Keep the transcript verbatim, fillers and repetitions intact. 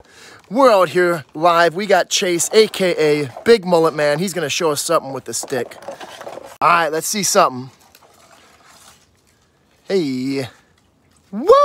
We're out here live. We got Chase, A K A Big Mullet Man. He's gonna show us something with the stick. All right, let's see something. Hey. Woo!